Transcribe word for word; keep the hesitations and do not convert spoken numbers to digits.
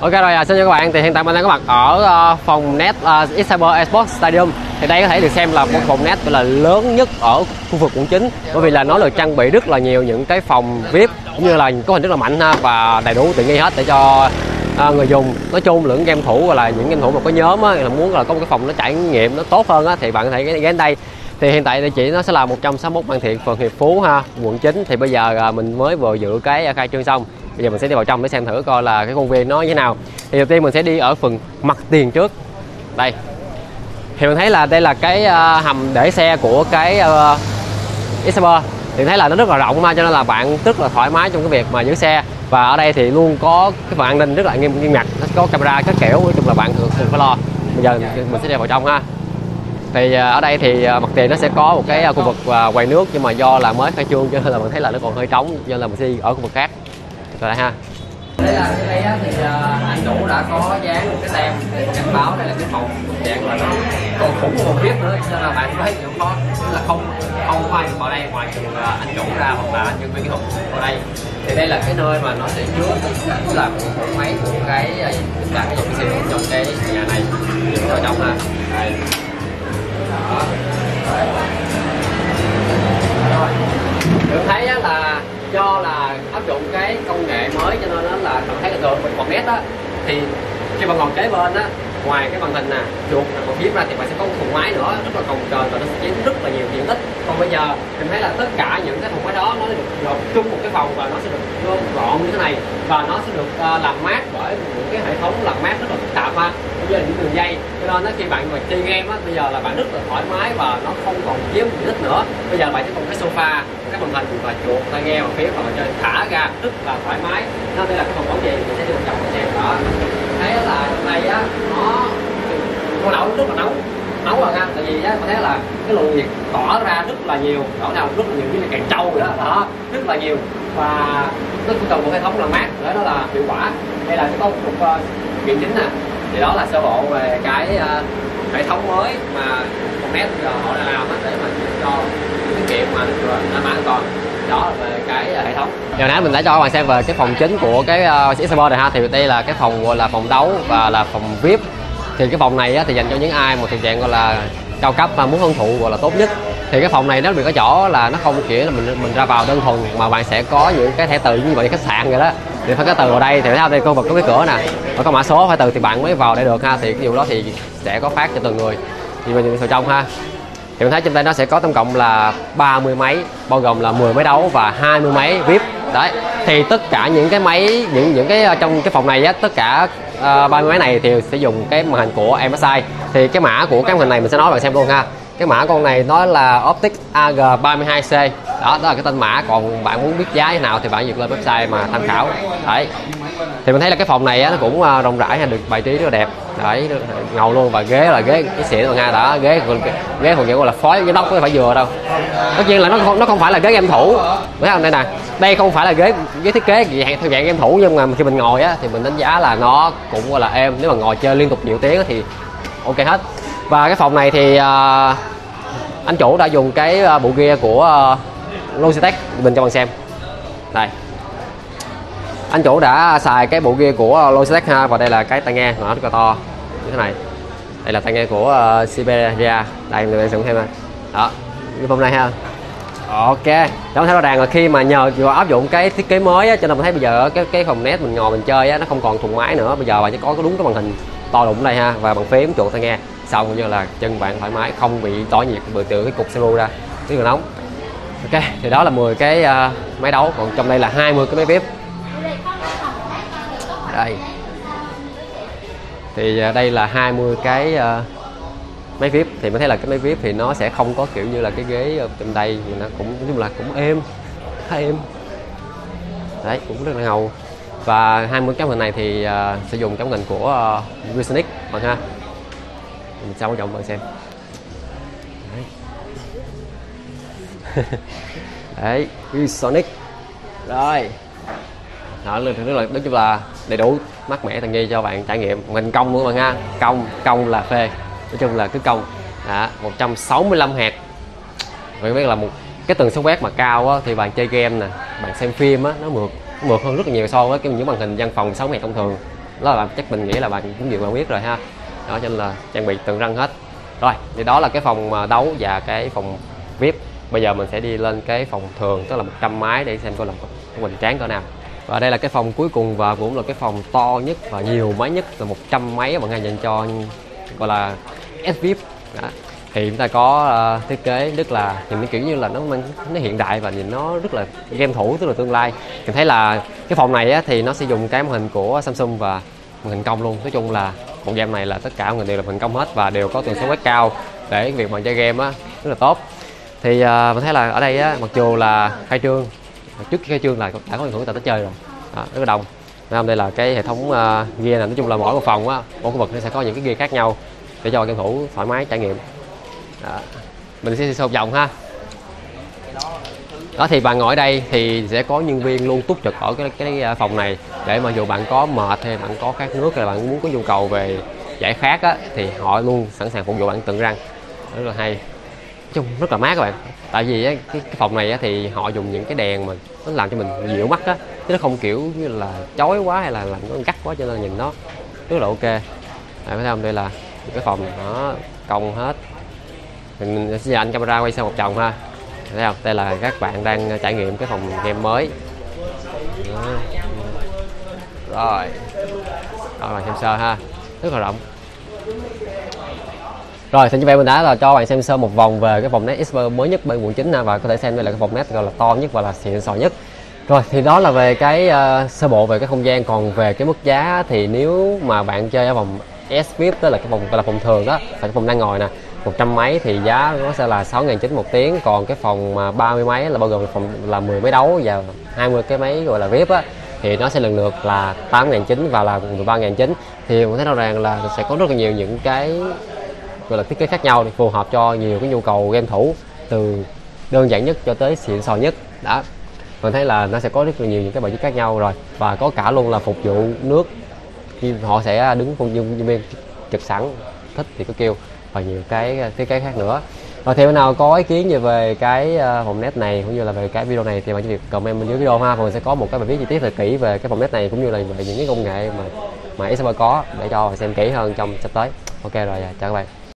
Ok rồi, à, xin chào các bạn. Thì hiện tại mình đang có mặt ở uh, phòng net uh, Excalibur Esports Stadium. Thì đây có thể được xem là một phòng net là lớn nhất ở khu vực quận chín, bởi vì là nó được trang bị rất là nhiều những cái phòng vi ai pi cũng như là có hình rất là mạnh ha, và đầy đủ tiện nghi hết để cho uh, người dùng. Nói chung lượng game thủ hoặc là những game thủ mà có nhóm á, là muốn là có một cái phòng nó trải nghiệm nó tốt hơn á, thì bạn có thể ghé đến đây. Thì hiện tại địa chỉ nó sẽ là một trăm sáu mươi mốt Phan Thiện, phường Hiệp Phú ha, quận chín. Thì bây giờ uh, mình mới vừa dự cái khai trương xong. Bây giờ mình sẽ đi vào trong để xem thử coi là cái công viên nó như thế nào. Thì đầu tiên mình sẽ đi ở phần mặt tiền trước. Đây. Thì mình thấy là đây là cái uh, hầm để xe của cái uh, Excalibur. Thì thấy là nó rất là rộng mà, cho nên là bạn rất là thoải mái trong cái việc mà giữ xe. Và ở đây thì luôn có cái phần an ninh rất là nghiêm nghiêm ngặt, nó có camera các kiểu, nói chung là bạn thường phải lo. Bây giờ mình sẽ đi vào trong ha. Thì ở đây thì mặt tiền nó sẽ có một cái khu vực quầy nước, nhưng mà do là mới khai trương cho nên là mình thấy là nó còn hơi trống, cho nên là mình sẽ đi ở khu vực khác. Rồi đây ha. Đây là cái đây á, thì uh, anh chủ đã có dán một cái tem để cảnh báo đây là cái phòng dạng là nó còn khủng một viết nữa, cho nên là bạn thấy cũng có là không không có ai vào đây ngoài trừ uh, anh chủ ra hoặc là nhân viên kỹ thuật vào đây. Thì đây là cái nơi mà nó sẽ chứa tất là bộ máy của cái tất cả cái dụng xe trong cái nhà này những vào trong ha. Đây. Đó. Rồi. Được thấy á, là do là áp dụng cái công nghệ mới cho nên nó là bạn thấy là thường mình phòng net á, thì khi bạn ngồi kế bên á, ngoài cái màn hình nè, chuột nè, một phía ra thì bạn sẽ có một thùng máy nữa rất là cồng kềnh và nó sẽ chiếm rất là nhiều diện tích. Còn bây giờ mình thấy là tất cả những cái thùng máy đó nó được gộp chung một cái phòng và nó sẽ được gom gọn như thế này, và nó sẽ được uh, làm mát bởi những cái hệ thống làm mát rất là phức tạp ha, cũng như là những đường dây. Cho nên đó, khi bạn mà chơi game á, bây giờ là bạn rất là thoải mái và nó không còn chiếm diện tích nữa. Bây giờ bạn chỉ còn cái sofa, cái màn hình và chuột tai nghe vào phía và bạn chơi thả ra rất là thoải mái. Nên đây là cái phòng bóng gì mình sẽ đi vào trong để xem đó. Thấy là trong đây á, nó con nấu rất là nóng nóng rồi ha, tại vì á có thấy là cái luồng nhiệt tỏa ra rất là nhiều, tỏa ra rất là nhiều, như là càng trâu vậy đó, đó rất là nhiều, và nó cũng cần một hệ thống làm mát để nó là hiệu quả. Đây là cái có một uh, kiện chính nè, thì đó là sơ bộ về cái uh, hệ thống mới mà con net họ đã làm để mà cho cái kiện mà đảm bảo an toàn. Đó là về cái hệ thống. Giờ nãy mình đã cho các bạn xem về cái phòng chính của cái uh, Excalibur này ha, thì đây là cái phòng gọi là phòng đấu và là phòng vi ai pi. Thì cái phòng này á, thì dành cho những ai mà thuộc dạng gọi là cao cấp và muốn hưởng thụ gọi là tốt nhất. Thì cái phòng này nó bị có chỗ là nó không chỉ là mình mình ra vào đơn thuần, mà bạn sẽ có những cái thẻ từ như vậy khách sạn vậy đó, thì phải có từ vào đây. Thì thấy đây khu vực có cái cửa nè, và có mã số phải từ thì bạn mới vào đây được ha. Thì cái điều đó thì sẽ có phát cho từng người. Thì mình vào trong ha, thì mình thấy trong đây nó sẽ có tổng cộng là ba mươi máy, bao gồm là mười máy đấu và hai mươi máy vi ai pi. Đấy, thì tất cả những cái máy những những cái trong cái phòng này á, tất cả uh, ba mươi máy này thì sẽ dùng cái màn hình của em ét i. Thì cái mã của cái màn hình này mình sẽ nói bạn xem luôn ha. Cái mã con này nó là Optix A G ba mươi hai C. Đó, đó là cái tên mã. Còn bạn muốn biết giá thế nào thì bạn duyệt lên website mà tham khảo. Đấy. Thì mình thấy là cái phòng này á, nó cũng uh, rộng rãi, được bài trí rất là đẹp. Đấy, ngầu luôn, và ghế là ghế cái xịn rồi nha. Đó, ghế ghế còn kiểu gọi là phối giám đốc, có phải vừa đâu. Tất nhiên là nó không nó không phải là ghế game thủ. Thấy không, đây nè. Đây không phải là ghế ghế thiết kế gì theo dạng game thủ, nhưng mà khi mình ngồi á thì mình đánh giá là nó cũng gọi là êm. Nếu mà ngồi chơi liên tục nhiều tiếng thì ok hết. Và cái phòng này thì uh, anh chủ đã dùng cái uh, bộ gear của uh, Logitech, mình cho bạn xem. Đây. Anh chủ đã xài cái bộ gear của uh, Logitech ha, và đây là cái tai nghe nó rất là to như thế này. Đây là tai nghe của uh, Siberia. Đây người sử dụng thêm này. Đó, cái phòng này ha. Ok, đó thấy rõ ràng là khi mà nhờ áp dụng cái thiết kế mới á, cho nên mình thấy bây giờ cái cái phòng net mình ngồi mình chơi á, nó không còn thùng máy nữa. Bây giờ bạn chỉ có đúng cái màn hình to đụng đây ha, và bàn phím chuột tai nghe, xong cũng như là chân bạn thoải mái, không bị tỏa nhiệt bởi từ cái cục xê pê u ra rất là nóng. Ok, thì đó là mười cái uh, máy đấu, còn trong đây là hai mươi cái máy vi ai pi. Đây. Thì uh, đây là hai mươi cái uh, máy vi ai pi. Thì mới thấy là cái máy vi ai pi thì nó sẽ không có kiểu như là cái ghế ở trong đây, nhưng nó cũng nói chung là cũng êm, khá êm. Đấy, cũng rất là ngầu. Và hai mươi cái màn hình này thì uh, sử dụng cái màn hình của uh, ViewSonic bạn ha. Mình sau trọng bạn xem. Đấy. Đấy, ViewSonic. Rồi. Đó, rất là nói chung là đầy đủ mát mẻ tiện nghi cho bạn trải nghiệm. Mình công luôn bạn ha. Công, công là phê. Nói chung là cứ công. Đó, một trăm sáu mươi lăm héc. Bạn biết là một cái tần số quét mà cao á, thì bạn chơi game nè, bạn xem phim á, nó mượt mượt hơn rất là nhiều so với cái những màn hình văn phòng sáu mươi héc thông thường. đó là chắc mình nghĩ là bạn cũng nhiều bạn biết rồi ha. Đó cho nên là trang bị từng răng hết. Rồi thì đó là cái phòng đấu và cái phòng vi ai pi. Bây giờ mình sẽ đi lên cái phòng thường, tức là một trăm máy, để xem coi là hoành tráng cỡ nào. Và đây là cái phòng cuối cùng và cũng là cái phòng to nhất và nhiều máy nhất, là một trăm máy bạn ngay dành cho gọi là ét vi ai pi. Đó. Thì chúng ta có uh, thiết kế rất là nhìn kiểu như là nó nó hiện đại và nhìn nó rất là game thủ, tức là tương lai. Mình thấy là cái phòng này á, thì nó sẽ dùng cái màn hình của Samsung và màn hình cong luôn. Nói chung là một game này là tất cả màn hình đều là màn hình cong hết và đều có tần số quét cao để cái việc mà chơi game á rất là tốt. Thì uh, mình thấy là ở đây á, mặc dù là khai trương, trước khi khai trương là đã có người hưởng ta tới chơi rồi. Đó, rất là đông. Nên đây là cái hệ thống uh, gear này, nói chung là mỗi một phòng á, mỗi khu vực nó sẽ có những cái gear khác nhau để cho game thủ thoải mái trải nghiệm. Đó. Mình sẽ đi vòng ha. Đó thì bạn ngồi ở đây thì sẽ có nhân viên luôn túc trực ở cái cái phòng này, để mà dù bạn có mệt hay bạn có khát nước hay là bạn muốn có nhu cầu về giải khát á, thì họ luôn sẵn sàng phục vụ bạn tận răng. Rất là hay, chung rất là mát các bạn. Tại vì á, cái, cái phòng này á, thì họ dùng những cái đèn mà nó làm cho mình dịu mắt á, chứ nó không kiểu như là chói quá hay là làm nó gắt quá, cho nên nhìn nó rất là ok. Đấy, thấy không, đây là cái phòng nó cong hết. Mình sẽ anh camera quay sang một vòng ha. Thấy không, đây là các bạn đang trải nghiệm cái phòng game mới. Đó. Rồi đó, bạn xem sơ ha, rất là rộng. Rồi thì như vậy mình đã là cho bạn xem sơ một vòng về cái vòng nét Expert mới nhất bên quận chín ha, và có thể xem đây là cái vòng nét gọi là to nhất và là xịn sò nhất. Rồi thì đó là về cái uh, sơ bộ về cái không gian. Còn về cái mức giá thì nếu mà bạn chơi ở vòng S vi ai pi, tức là cái vòng gọi là phòng thường đó, phải cái phòng đang ngồi nè, một trăm mấy thì giá nó sẽ là sáu nghìn chín trăm một tiếng. Còn cái phòng mà ba mươi mấy là bao gồm phòng là mười máy đấu và hai mươi cái máy gọi là vi ai pi á, thì nó sẽ lần lượt là tám nghìn chín trăm và là mười ba nghìn chín trăm. Thì mình thấy rõ ràng là sẽ có rất là nhiều những cái gọi là thiết kế khác nhau để phù hợp cho nhiều cái nhu cầu game thủ, từ đơn giản nhất cho tới xịn sò nhất. Đó, mình thấy là nó sẽ có rất là nhiều những cái bài viết khác nhau rồi, và có cả luôn là phục vụ nước, họ sẽ đứng công nhân viên trực sẵn, thích thì cứ kêu, và nhiều cái thiết kế khác nữa. Rồi thì bạn nào có ý kiến gì về cái phòng net này cũng như là về cái video này thì bạn chỉ việc comment bên dưới video ha, và mình sẽ có một cái bài viết chi tiết thật kỹ về cái phòng net này cũng như là về những cái công nghệ mà mà Expert có, để cho xem kỹ hơn trong sắp tới. Ok rồi, chào các bạn.